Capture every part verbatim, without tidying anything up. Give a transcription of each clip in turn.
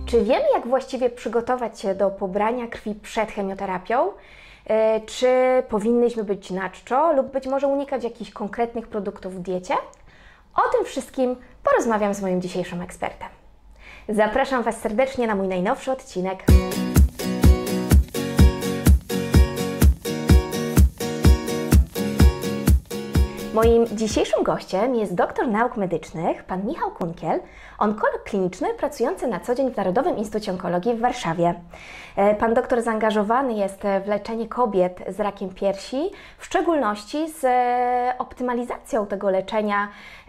Czy wiemy, jak właściwie przygotować się do pobrania krwi przed chemioterapią? Czy powinnyśmy być na czczo lub być może unikać jakichś konkretnych produktów w diecie? O tym wszystkim porozmawiam z moim dzisiejszym ekspertem. Zapraszam Was serdecznie na mój najnowszy odcinek. Moim dzisiejszym gościem jest doktor nauk medycznych, pan Michał Kunkiel, onkolog kliniczny pracujący na co dzień w Narodowym Instytucie Onkologii w Warszawie. Pan doktor zaangażowany jest w leczenie kobiet z rakiem piersi, w szczególności z optymalizacją tego leczenia,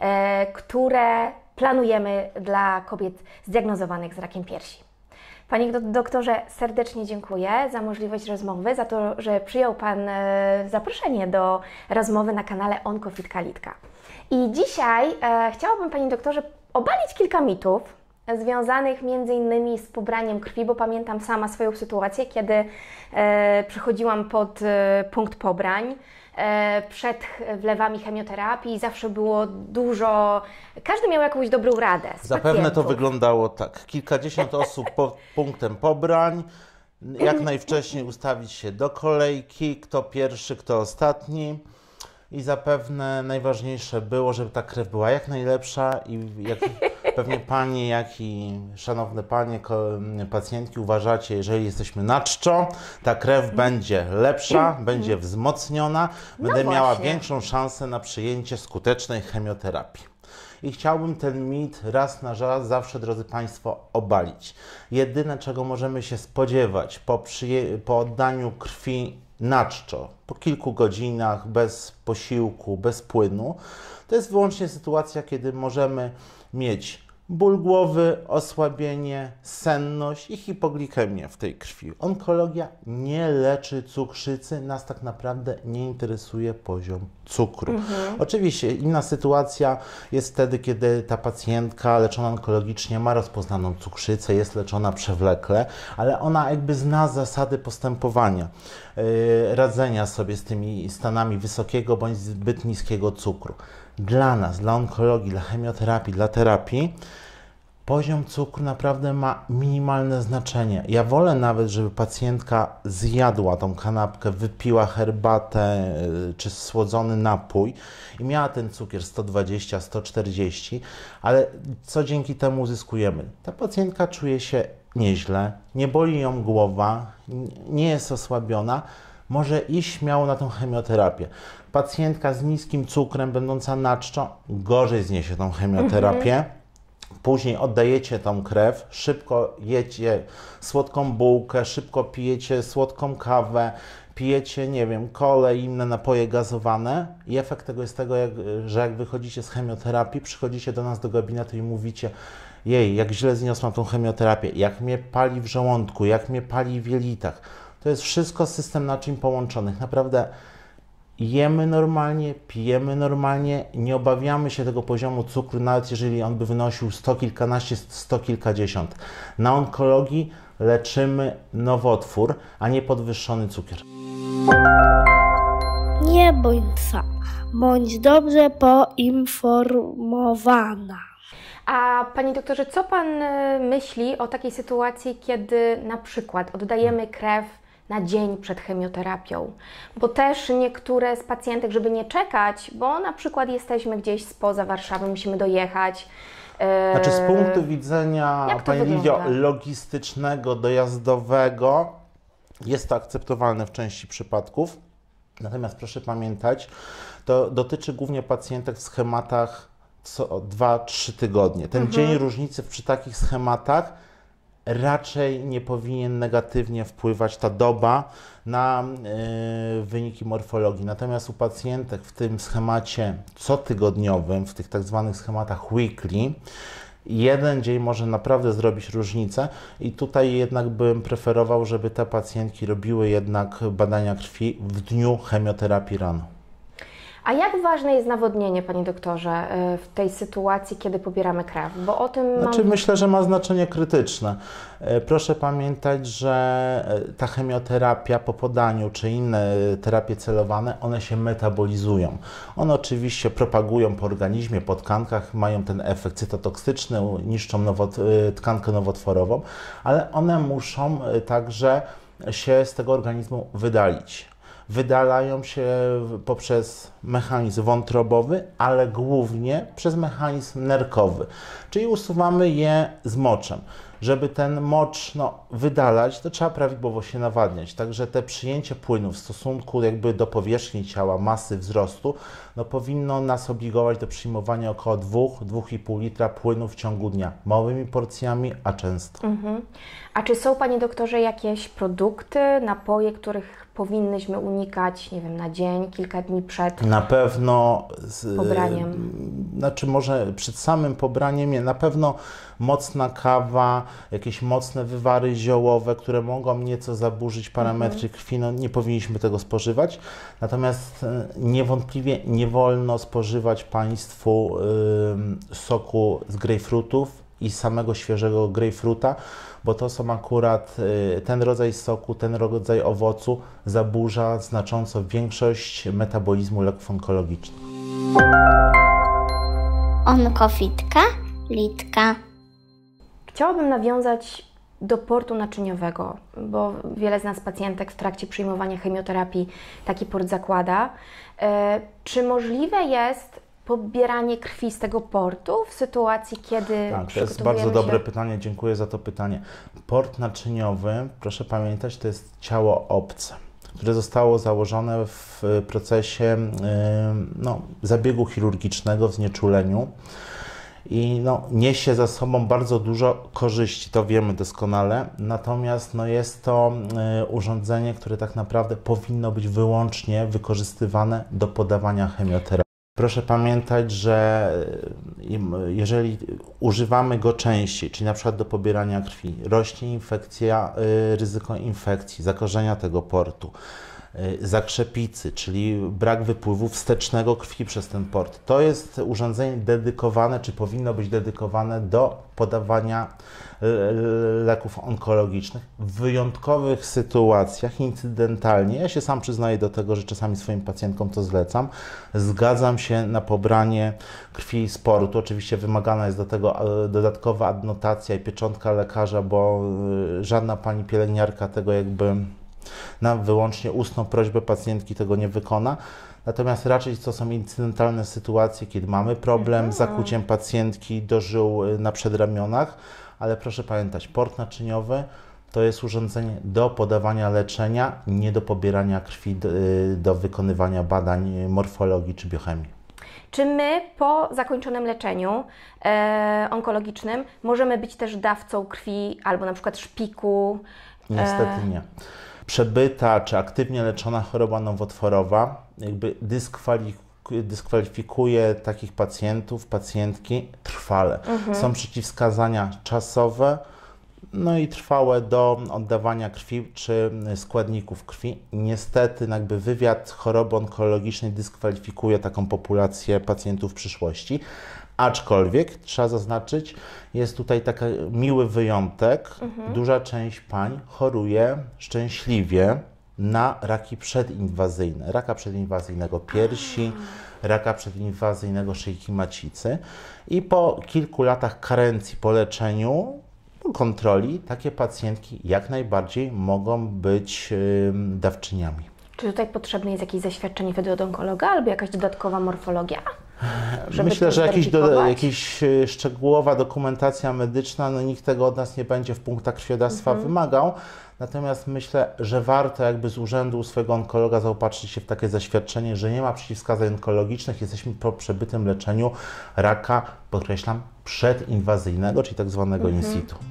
które planujemy dla kobiet zdiagnozowanych z rakiem piersi. Panie doktorze, serdecznie dziękuję za możliwość rozmowy, za to, że przyjął Pan zaproszenie do rozmowy na kanale OncoFit Kalitka. I dzisiaj e, chciałabym, Panie doktorze, obalić kilka mitów związanych między innymi z pobraniem krwi, bo pamiętam sama swoją sytuację, kiedy e, przychodziłam pod e, punkt pobrań e, przed wlewami chemioterapii i zawsze było dużo, każdy miał jakąś dobrą radę z Zapewne pacjentów. to wyglądało tak, kilkadziesiąt osób pod punktem pobrań, jak najwcześniej ustawić się do kolejki, kto pierwszy, kto ostatni. I zapewne najważniejsze było, żeby ta krew była jak najlepsza i jak pewnie Panie, jak i szanowne Panie, pacjentki uważacie, jeżeli jesteśmy na czczo, ta krew będzie lepsza, będzie wzmocniona, będę No miała właśnie. większą szansę na przyjęcie skutecznej chemioterapii. I chciałbym ten mit raz na raz zawsze, drodzy Państwo, obalić. Jedyne, czego możemy się spodziewać po, przyje- po oddaniu krwi na czczo, po kilku godzinach, bez posiłku, bez płynu, to jest wyłącznie sytuacja, kiedy możemy mieć ból głowy, osłabienie, senność i hipoglikemię w tej krwi. Onkologia nie leczy cukrzycy, nas tak naprawdę nie interesuje poziom cukru. Mhm. Oczywiście inna sytuacja jest wtedy, kiedy ta pacjentka leczona onkologicznie ma rozpoznaną cukrzycę, jest leczona przewlekle, ale ona jakby zna zasady postępowania, yy, radzenia sobie z tymi stanami wysokiego bądź zbyt niskiego cukru. Dla nas, dla onkologii, dla chemioterapii, dla terapii poziom cukru naprawdę ma minimalne znaczenie. Ja wolę nawet, żeby pacjentka zjadła tą kanapkę, wypiła herbatę czy słodzony napój i miała ten cukier sto dwadzieścia, sto czterdzieści, ale co dzięki temu uzyskujemy? Ta pacjentka czuje się nieźle, nie boli ją głowa, nie jest osłabiona, może iść śmiało na tą chemioterapię. Pacjentka z niskim cukrem, będąca na czczo, gorzej zniesie tą chemioterapię. Mhm. Później oddajecie tą krew, szybko jecie słodką bułkę, szybko pijecie słodką kawę, pijecie, nie wiem, kole i inne napoje gazowane i efekt tego jest tego, jak, że jak wychodzicie z chemioterapii, przychodzicie do nas do gabinetu i mówicie: jej, jak źle zniosłam tą chemioterapię, jak mnie pali w żołądku, jak mnie pali w jelitach. To jest wszystko system naczyń połączonych. Naprawdę jemy normalnie, pijemy normalnie, nie obawiamy się tego poziomu cukru, nawet jeżeli on by wynosił sto kilkanaście, sto kilkadziesiąt. Na onkologii leczymy nowotwór, a nie podwyższony cukier. Nie bądź sama, bądź dobrze poinformowana. A Panie doktorze, co Pan myśli o takiej sytuacji, kiedy na przykład oddajemy krew na dzień przed chemioterapią? Bo też niektóre z pacjentek, żeby nie czekać, bo na przykład jesteśmy gdzieś spoza Warszawy, musimy dojechać. Znaczy z punktu widzenia, Pani Lidio, wygląda? logistycznego, dojazdowego jest to akceptowalne w części przypadków. Natomiast proszę pamiętać, to dotyczy głównie pacjentek w schematach co dwa trzy tygodnie. Ten Mhm. dzień różnicy przy takich schematach raczej nie powinien negatywnie wpływać, ta doba, na y, wyniki morfologii. Natomiast u pacjentek w tym schemacie cotygodniowym, w tych tak zwanych schematach weekly, jeden dzień może naprawdę zrobić różnicę i tutaj jednak bym preferował, żeby te pacjentki robiły jednak badania krwi w dniu chemioterapii rano. A jak ważne jest nawodnienie, panie doktorze, w tej sytuacji, kiedy pobieramy krew? Bo o tym znaczy, mam... myślę, że ma znaczenie krytyczne. Proszę pamiętać, że ta chemioterapia po podaniu, czy inne terapie celowane, one się metabolizują. One oczywiście propagują po organizmie, po tkankach, mają ten efekt cytotoksyczny, niszczą nowot tkankę nowotworową, ale one muszą także się z tego organizmu wydalić. Wydalają się poprzez mechanizm wątrobowy, ale głównie przez mechanizm nerkowy, czyli usuwamy je z moczem. Żeby ten mocz no, wydalać, to trzeba prawidłowo się nawadniać. Także te przyjęcie płynu w stosunku jakby do powierzchni ciała, masy wzrostu, no, powinno nas obligować do przyjmowania około dwa do dwóch i pół litra płynu w ciągu dnia. Małymi porcjami, a często. Mhm. A czy są, panie doktorze, jakieś produkty, napoje, których powinnyśmy unikać, nie wiem, na dzień, kilka dni przed Na pewno z, pobraniem? Znaczy może przed samym pobraniem nie, na pewno mocna kawa, jakieś mocne wywary ziołowe, które mogą nieco zaburzyć parametry mhm. krwi, no nie powinniśmy tego spożywać. Natomiast niewątpliwie nie wolno spożywać Państwu y, soku z grejpfrutów i samego świeżego grejpfruta, bo to są akurat y, ten rodzaj soku, ten rodzaj owocu zaburza znacząco większość metabolizmu leków onkologicznych. Onkofitka, litka. Chciałabym nawiązać do portu naczyniowego, bo wiele z nas pacjentek w trakcie przyjmowania chemioterapii taki port zakłada. E, czy możliwe jest pobieranie krwi z tego portu w sytuacji, kiedy Tak, to jest bardzo się... dobre pytanie, dziękuję za to pytanie. Port naczyniowy, proszę pamiętać, to jest ciało obce, które zostało założone w procesie no, zabiegu chirurgicznego w znieczuleniu i no, niesie za sobą bardzo dużo korzyści, to wiemy doskonale, natomiast no, jest to y, urządzenie, które tak naprawdę powinno być wyłącznie wykorzystywane do podawania chemioterapii. Proszę pamiętać, że jeżeli używamy go częściej, czyli na przykład do pobierania krwi, rośnie infekcja, ryzyko infekcji, zakażenia tego portu, zakrzepicy, czyli brak wypływu wstecznego krwi przez ten port. To jest urządzenie dedykowane, czy powinno być dedykowane do podawania leków onkologicznych w wyjątkowych sytuacjach, incydentalnie. Ja się sam przyznaję do tego, że czasami swoim pacjentkom to zlecam. Zgadzam się na pobranie krwi z portu. Oczywiście wymagana jest do tego dodatkowa adnotacja i pieczątka lekarza, bo żadna pani pielęgniarka tego jakby na wyłącznie ustną prośbę pacjentki tego nie wykona. Natomiast raczej to są incydentalne sytuacje, kiedy mamy problem z zakuciem pacjentki do żył na przedramionach, ale proszę pamiętać, port naczyniowy to jest urządzenie do podawania leczenia, nie do pobierania krwi, do, do wykonywania badań morfologii czy biochemii. Czy my po zakończonym leczeniu e, onkologicznym możemy być też dawcą krwi albo na przykład szpiku? Niestety nie. Przebyta czy aktywnie leczona choroba nowotworowa jakby dyskwalifikuje, dyskwalifikuje takich pacjentów, pacjentki trwale. Mhm. Są przeciwwskazania czasowe, no i trwałe do oddawania krwi czy składników krwi. Niestety jakby wywiad choroby onkologicznej dyskwalifikuje taką populację pacjentów w przyszłości. Aczkolwiek, trzeba zaznaczyć, jest tutaj taki miły wyjątek. Mhm. Duża część pań choruje szczęśliwie na raki przedinwazyjne. Raka przedinwazyjnego piersi, raka przedinwazyjnego szyjki macicy. I po kilku latach karencji po leczeniu, po kontroli, takie pacjentki jak najbardziej mogą być yy, dawczyniami. Czy tutaj potrzebne jest jakieś zaświadczenie wtedy od onkologa albo jakaś dodatkowa morfologia? Myślę, że jakiś do, jakaś szczegółowa dokumentacja medyczna, no nikt tego od nas nie będzie w punktach krwiodawstwa mhm. wymagał. Natomiast myślę, że warto jakby z urzędu swojego onkologa zaopatrzyć się w takie zaświadczenie, że nie ma przeciwwskazań onkologicznych, jesteśmy po przebytym leczeniu raka, podkreślam, przedinwazyjnego, czyli tak zwanego mhm. in situ.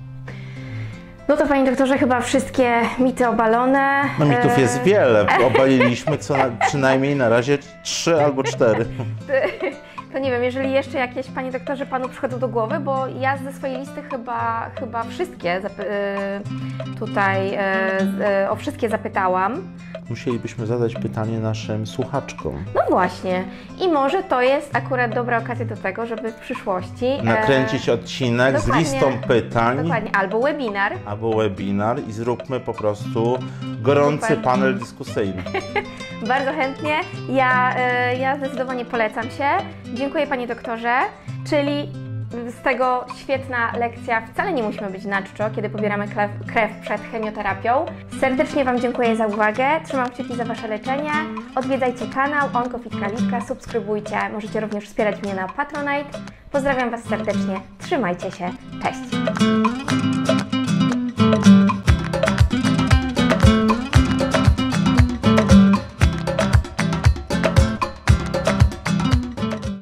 No to panie doktorze, chyba wszystkie mity obalone. No mitów jest wiele, obaliliśmy co na, przynajmniej na razie trzy albo cztery. To nie wiem, jeżeli jeszcze jakieś, panie doktorze, panu przychodzą do głowy, bo ja ze swojej listy chyba, chyba wszystkie tutaj o wszystkie zapytałam. Musielibyśmy zadać pytanie naszym słuchaczkom. No właśnie. I może to jest akurat dobra okazja do tego, żeby w przyszłości nakręcić odcinek e, z listą pytań. Dokładnie. Albo webinar. Albo webinar i zróbmy po prostu gorący dokładnie. panel dyskusyjny. Bardzo chętnie. Ja, e, ja zdecydowanie polecam się. Dziękuję, panie doktorze. Czyli z tego świetna lekcja. Wcale nie musimy być na czczo, kiedy pobieramy krew, krew przed chemioterapią. Serdecznie wam dziękuję za uwagę. Trzymam kciuki za wasze leczenie. Odwiedzajcie kanał Onkofitka Litka, subskrybujcie. Możecie również wspierać mnie na Patronite. Pozdrawiam was serdecznie. Trzymajcie się. Cześć!